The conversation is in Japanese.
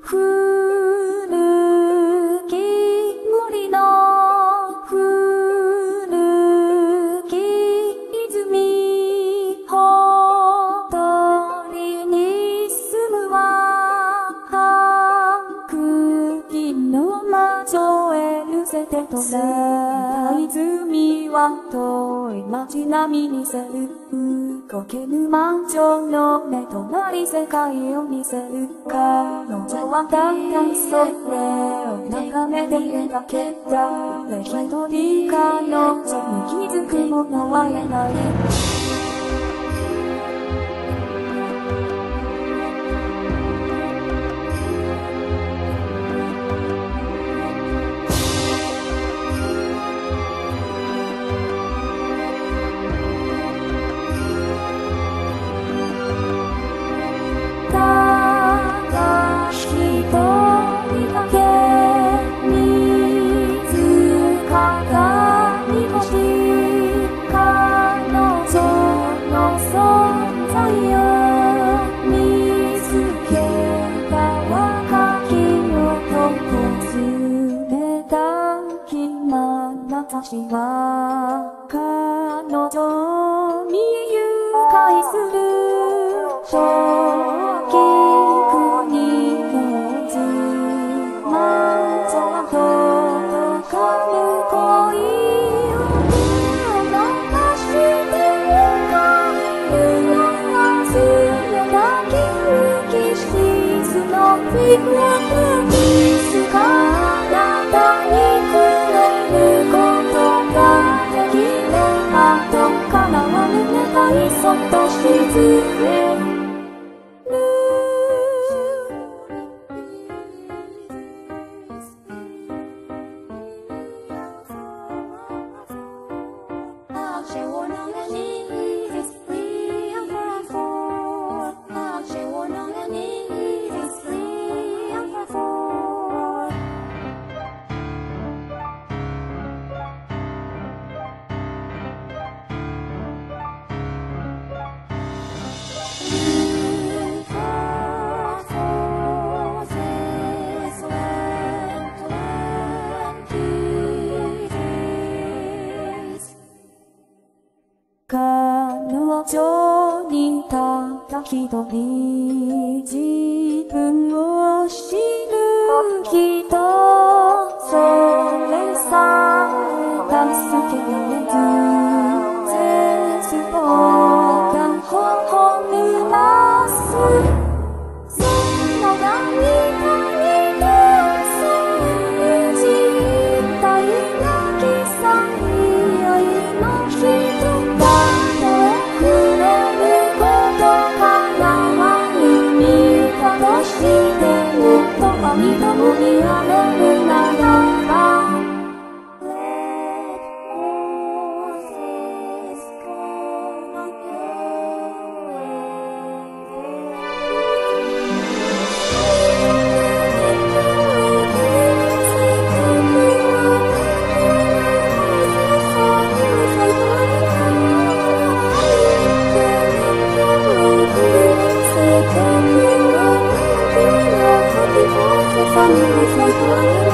古き森の古き泉ほとりに住むは白銀の魔女へうせてとさ泉は遠い街並みにせる苔沼城の目となり世界を見せる彼女はただそれを眺めているだけだ誰一人彼女に気づくものは言えない私は彼女に誘拐する正気国のず魔女と戦う恋を流して迎えるのは強だけ浮きしスノーフィークにすからだにくれるそっと沈める彼女にたった一人自分を知る人それさえ助けられず絶望が頬濡らすその涙に出そう実体なき最愛の人二度も見られるならば Let roses grow again.